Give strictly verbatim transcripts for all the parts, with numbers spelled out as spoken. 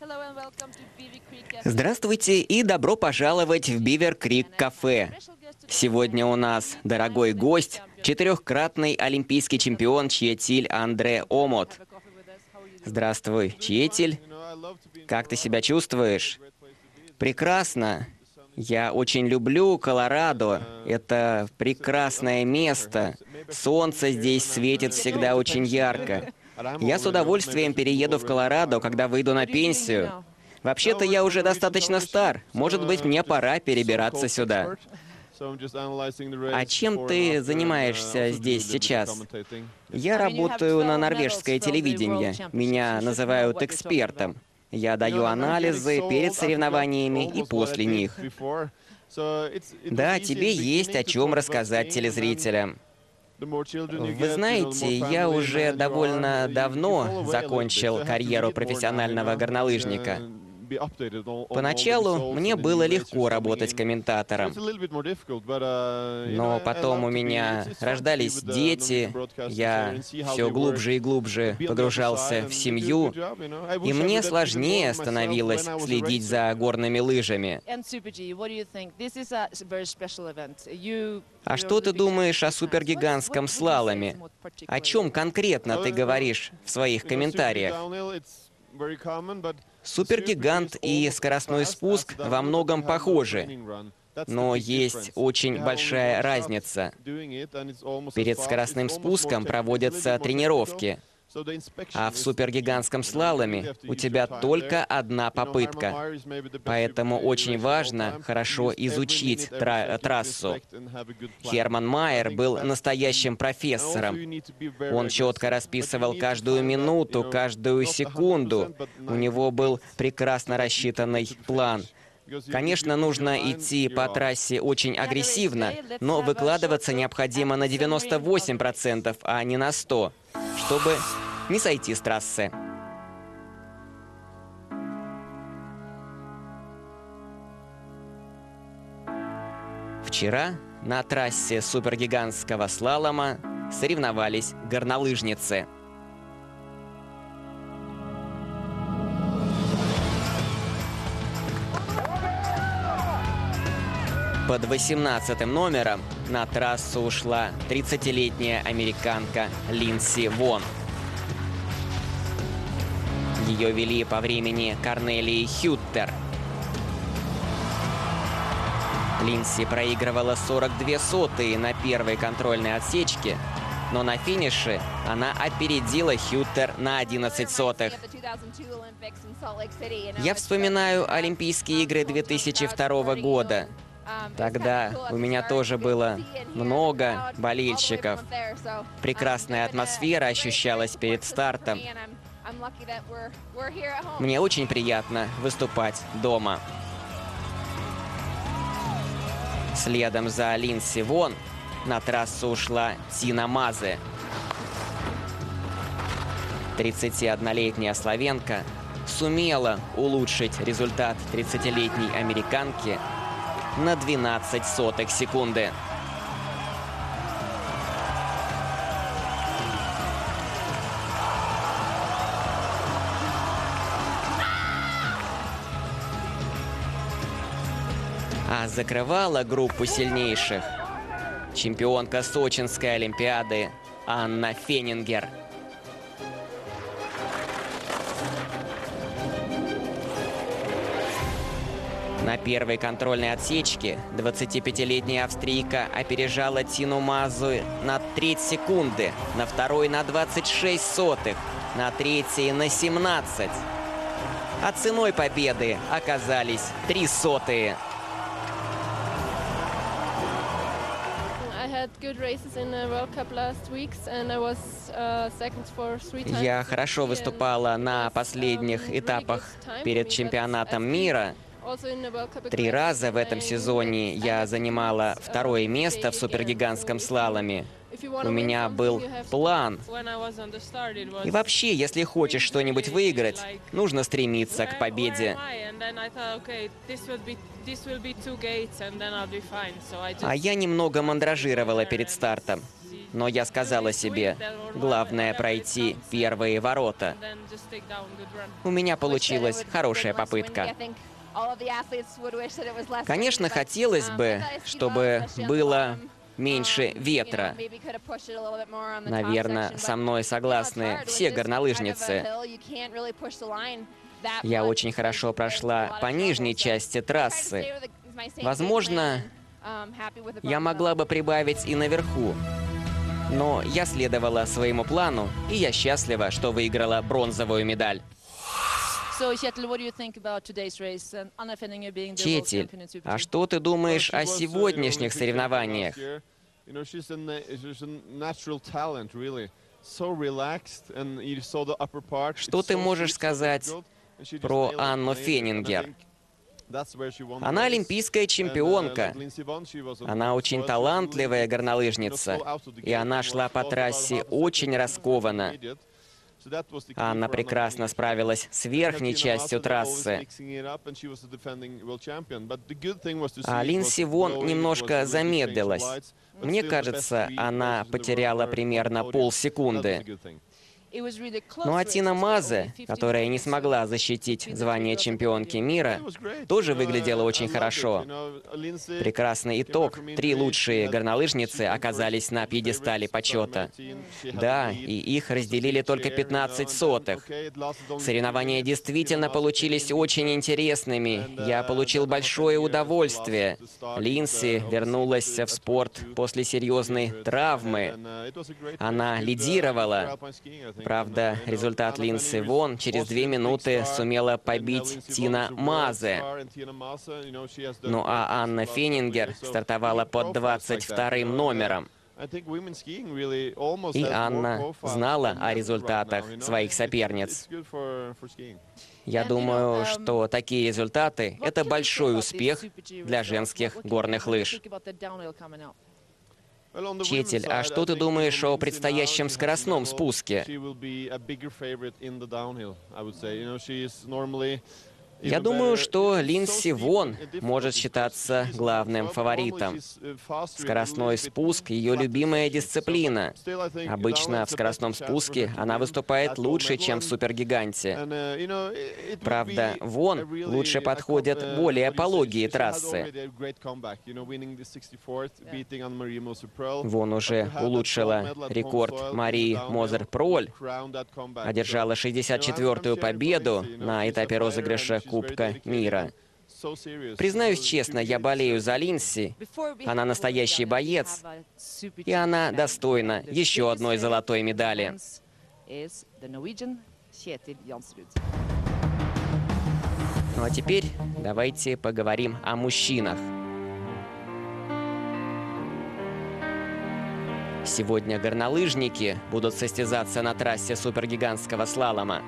Здравствуйте и добро пожаловать в Бивер Крик кафе. Сегодня у нас дорогой гость, четырехкратный олимпийский чемпион Чиетиль Андре Омот. Здравствуй, Чиетиль. Как ты себя чувствуешь? Прекрасно. Я очень люблю Колорадо. Это прекрасное место. Солнце здесь светит всегда очень ярко. Я с удовольствием перееду в Колорадо, когда выйду на пенсию. Вообще-то я уже достаточно стар. Может быть, мне пора перебираться сюда. А чем ты занимаешься здесь сейчас? Я работаю на норвежское телевидение. Меня называют экспертом. Я даю анализы перед соревнованиями и после них. Да, тебе есть о чем рассказать телезрителям. Вы знаете, я уже довольно давно закончил карьеру профессионального горнолыжника. Поначалу мне было легко работать комментатором, но потом у меня рождались дети, я все глубже и глубже погружался в семью, и мне сложнее становилось следить за горными лыжами. А что ты думаешь о супергигантском слаломе? О чем конкретно ты говоришь в своих комментариях? Супергигант и скоростной спуск во многом похожи, но есть очень большая разница. Перед скоростным спуском проводятся тренировки, а в супергигантском слаломе у тебя только одна попытка. Поэтому очень важно хорошо изучить тра трассу. Херман Майер был настоящим профессором. Он четко расписывал каждую минуту, каждую секунду. У него был прекрасно рассчитанный план. Конечно, нужно идти по трассе очень агрессивно, но выкладываться необходимо на девяносто восемь процентов, а не на сто процентов, чтобы не сойти с трассы. Вчера на трассе супергигантского слалома соревновались горнолыжницы. Под восемнадцатым номером на трассу ушла тридцатилетняя американка Линдси Вонн. Ее вели по времени Корнелии Хюттер. Линдси проигрывала сорок две сотые на первой контрольной отсечке, но на финише она опередила Хюттер на одиннадцать сотых. Я вспоминаю Олимпийские игры две тысячи второго года. Тогда у меня тоже было много болельщиков. Прекрасная атмосфера ощущалась перед стартом. Мне очень приятно выступать дома. Следом за Линдси Вонн на трассу ушла Тина Мазе. тридцатиоднолетняя словенка сумела улучшить результат тридцатилетней американки на двенадцать сотых секунды. А закрывала группу сильнейших чемпионка Сочинской Олимпиады Анна Фенингер. На первой контрольной отсечке двадцатипятилетняя австрийка опережала Тину Мазу на треть секунды, на второй на двадцать шесть сотых, на третьей на семнадцать. А ценой победы оказались три сотые. Я хорошо выступала на последних этапах перед чемпионатом мира. Три раза в этом сезоне я занимала второе место в супергигантском слаломе. У меня был план. И вообще, если хочешь что-нибудь выиграть, нужно стремиться к победе. А я немного мандражировала перед стартом. Но я сказала себе, главное пройти первые ворота. У меня получилась хорошая попытка. Конечно, хотелось бы, чтобы было меньше ветра. Наверное, со мной согласны все горнолыжницы. Я очень хорошо прошла по нижней части трассы. Возможно, я могла бы прибавить и наверху. Но я следовала своему плану, и я счастлива, что выиграла бронзовую медаль. Четель, а что ты думаешь о сегодняшних соревнованиях? Что ты можешь сказать про Анну Фенингер? Она олимпийская чемпионка. Она очень талантливая горнолыжница. И она шла по трассе очень раскованно. Анна прекрасно справилась с верхней частью трассы. А Линдси Вонн немножко замедлилась. Мне кажется, она потеряла примерно полсекунды. Ну а Тина Мазе, которая не смогла защитить звание чемпионки мира, тоже выглядела очень хорошо. Прекрасный итог. Три лучшие горнолыжницы оказались на пьедестале почета. Да, и их разделили только пятнадцать сотых. Соревнования действительно получились очень интересными. Я получил большое удовольствие. Линдси вернулась в спорт после серьезной травмы. Она лидировала. Правда, результат Линдси Вонн через две минуты сумела побить Тина Мазе. Ну а Анна Фенингер стартовала под двадцать вторым номером. И Анна знала о результатах своих соперниц. Я думаю, что такие результаты — это большой успех для женских горных лыж. Четель, а что ты думаешь о предстоящем скоростном спуске? Я думаю, что Линдси Вонн может считаться главным фаворитом. Скоростной спуск — ее любимая дисциплина. Обычно в скоростном спуске она выступает лучше, чем в супергиганте. Правда, Вонн лучше подходят более пологие трассы. Вонн уже улучшила рекорд Марии Мозер-Проль, одержала шестьдесят четвёртую победу на этапе розыгрыша Кубка мира. Признаюсь честно, я болею за Линдси. Она настоящий боец, и она достойна еще одной золотой медали. Ну а теперь давайте поговорим о мужчинах. Сегодня горнолыжники будут состязаться на трассе супергигантского слалома.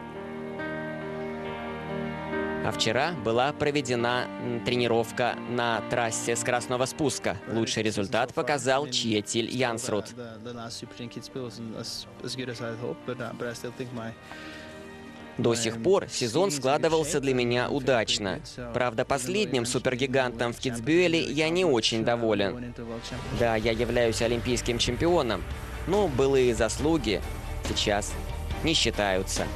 А вчера была проведена тренировка на трассе скоростного спуска. Лучший результат показал Четель Янсрud. До сих пор сезон складывался для меня удачно. Правда, последним супергигантом в Китсбюэле я не очень доволен. Да, я являюсь олимпийским чемпионом, но былые заслуги сейчас не считаются.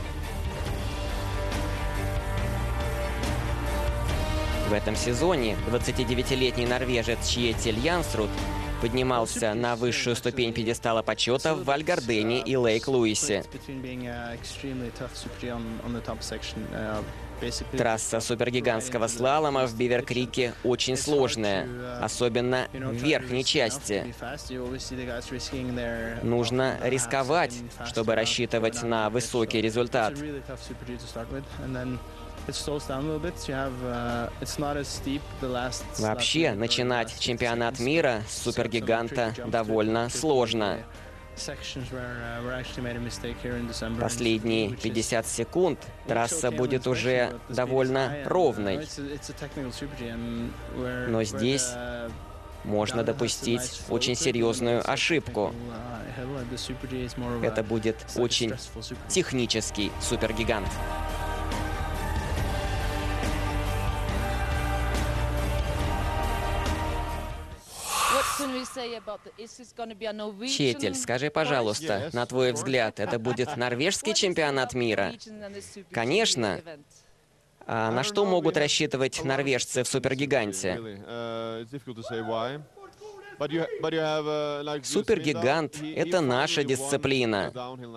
В этом сезоне двадцатидевятилетний норвежец Четель Янсрud поднимался на высшую ступень пьедестала почета в Вальгардене и Лейк-Луисе. Трасса супергигантского слалома в Бивер-Крике очень сложная, особенно в верхней части. Нужно рисковать, чтобы рассчитывать на высокий результат. Вообще, начинать чемпионат мира с супергиганта довольно сложно. Последние пятьдесят секунд трасса будет уже довольно ровной. Но здесь можно допустить очень серьезную ошибку. Это будет очень технический супергигант. Четель, скажи, пожалуйста, на твой взгляд, это будет норвежский чемпионат мира? Конечно. А на что могут рассчитывать норвежцы в супергиганте? Супергигант — это наша дисциплина.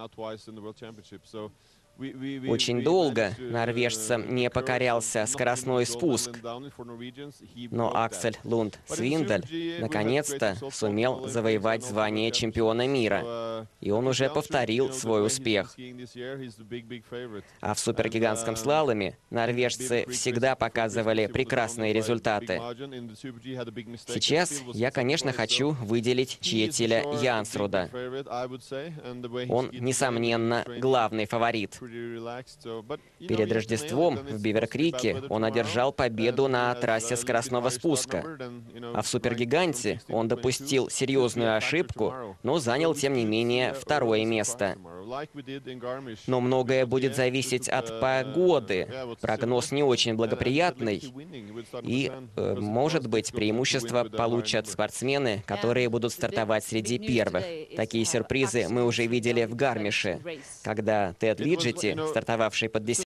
Очень долго норвежцам не покорялся скоростной спуск, но Аксель Лунд Свиндель наконец-то сумел завоевать звание чемпиона мира, и он уже повторил свой успех. А в супергигантском слаломе норвежцы всегда показывали прекрасные результаты. Сейчас я, конечно, хочу выделить Кjetil Jansrud. Он, несомненно, главный фаворит. Перед Рождеством в Бивер-Крике он одержал победу на трассе скоростного спуска. А в супергиганте он допустил серьезную ошибку, но занял, тем не менее, второе место. Но многое будет зависеть от погоды. Прогноз не очень благоприятный. И, э, может быть, преимущество получат спортсмены, которые будут стартовать среди первых. Такие сюрпризы мы уже видели в Гармише, когда Тед Виджети, стартовавший под десятым